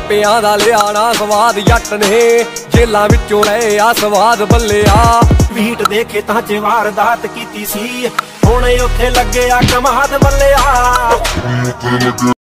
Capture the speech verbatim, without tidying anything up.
ਮਾਪਿਆਂ ਦਾ ਲਿਆਣਾ ਸਵਾਦ ਜੱਟ ਨੇ ਜੇਲਾਂ ਵਿੱਚੋਂ ਲਏ ਆ ਸਵਾਦ ਬੱਲਿਆ। ਵੀਟ ਦੇ ਖੇਤਾਂ 'ਚ ਵਾਰਦਾਤ ਕੀਤੀ ਸੀ ਹੁਣ ਉੱਥੇ ਲੱਗਿਆ ਕਮਾਦ ਬੱਲਿਆ।